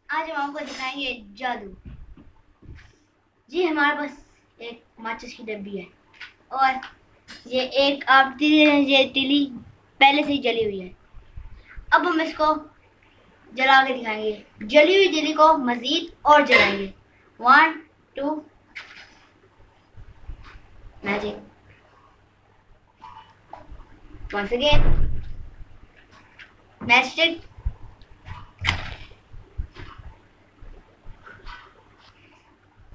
आज हम आपको दिखाएंगे जादू। जी हमारे पास एक माचिस की डब्बी है और ये तीली पहले से ही जली हुई है। अब हम इसको जला के दिखाएंगे। जली हुई तीली को मजीद और जलाएंगे। 1 2 मैजिक। Once again, matchstick